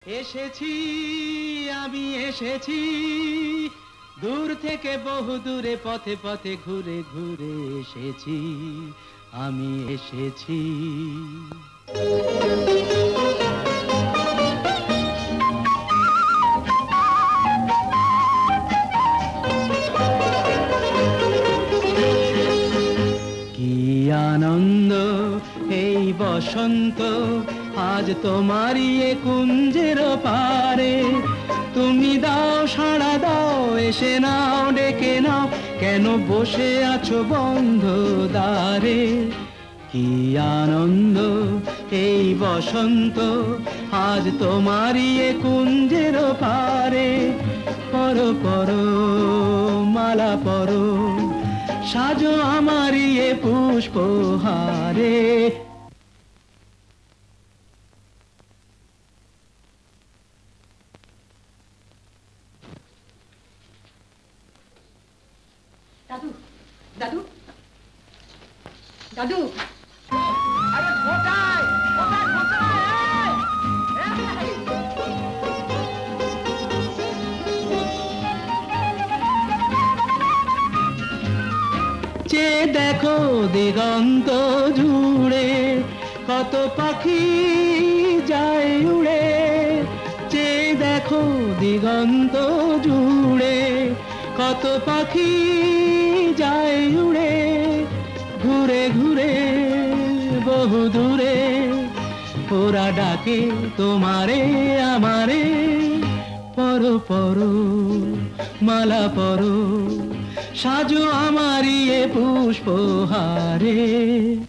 এসেছি আমি এসেছি দূর থেকে বহু দূরে পথে পথে ঘুরে ঘুরে এসেছি আমি এসেছি কি আনন্দ এই বসন্ত আজ তোমারই এ কুঞ্জের পারে তুমি দাও সাড়া দাও এসে নাও ডেকে নাও কেন বসে আছো বন্ধ দ্বারে কি আনন্দ এই বসন্ত আজ তোমারই এ কুঞ্জের পারে পরো পরো মালা পরো সাজো আমারই এ পুষ্পহারে দাদু দাদু দাদু আরে কোথায় কোথায় কোথায় যে দেখো দিগন্ত জুড়ে কত পাখি যায় উড়ে যে দেখো দিগন্ত জুড়ে কত পাখি যায় উড়ে ঘুরে ঘুরে বহু দূরে ওরা ডাকে তোমারে আমারে পরো পরো মালা পরো সাজো আমারই এ পুষ্পহারে